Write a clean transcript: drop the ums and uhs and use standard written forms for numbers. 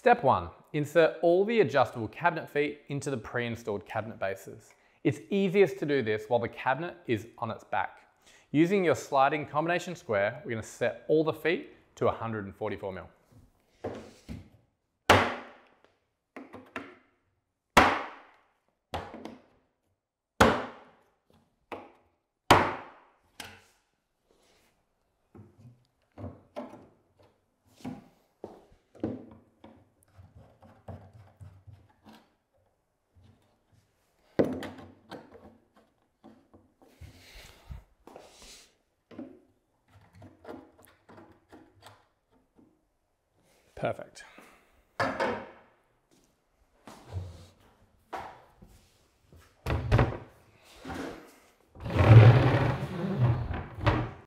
Step 1. Insert all the adjustable cabinet feet into the pre-installed cabinet bases. It's easiest to do this while the cabinet is on its back. Using your sliding combination square, we're going to set all the feet to 144 mil. Perfect.